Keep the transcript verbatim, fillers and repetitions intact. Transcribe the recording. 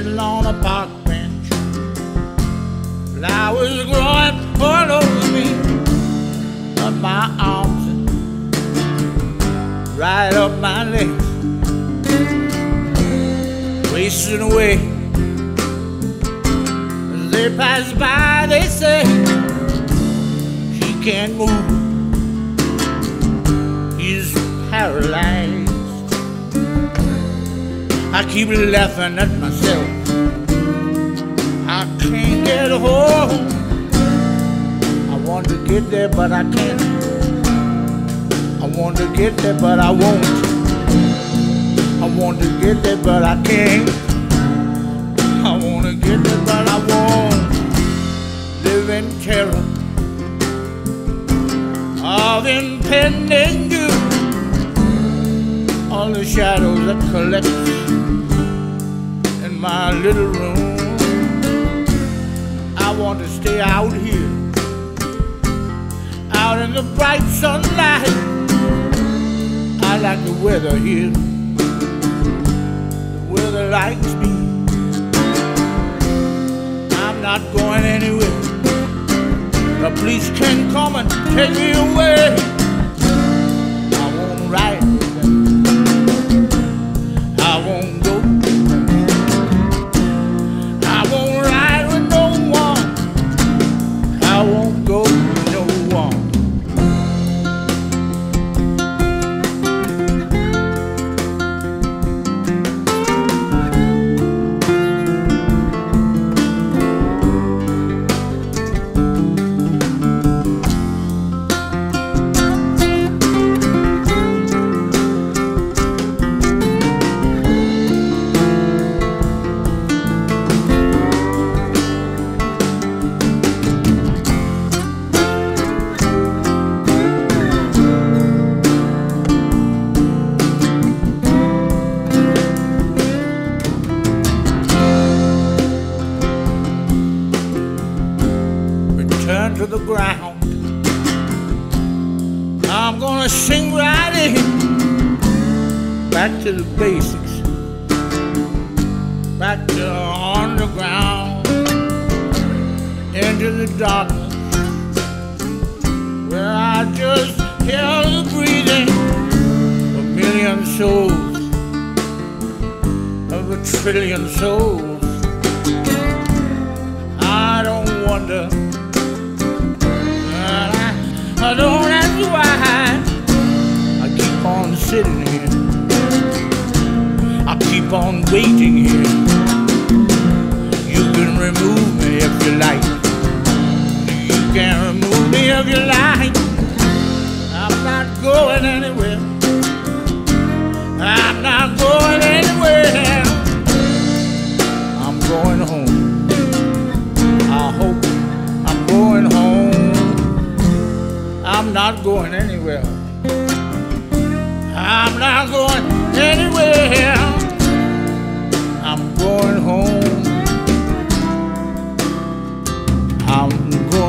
sitting on a park bench. Flowers growing all over me, up my arms and right up my legs, wasting away. As they pass by, they say she can't move, he's paralyzed. I keep laughing at myself, I can't get home. I want to get there, but I can't. I want to get there, but I won't. I want to get there, but I can't. I want to get there, but I won't. Live in terror of impending doom. All the shadows that collect in my little room. I want to stay out here, out in the bright sunlight. I like the weather here, the weather likes me. I'm not going anywhere, the police can come and take me away. I won't ride with them, I won't go, I won't ride with no one, I won't go with no one. Turn to the ground, I'm gonna sing right in, back to the basics, back to underground, into the darkness, where I just hear the breathing of a million souls, of a trillion souls. I don't wonder, I don't ask why I keep on sitting here, I keep on waiting here. You can remove me if you like, you can remove me if you like. I'm not going anywhere, I'm not going anywhere. I'm going home, I hope I'm going home. I'm not going anywhere, I'm not going anywhere. I'm going home, I'm going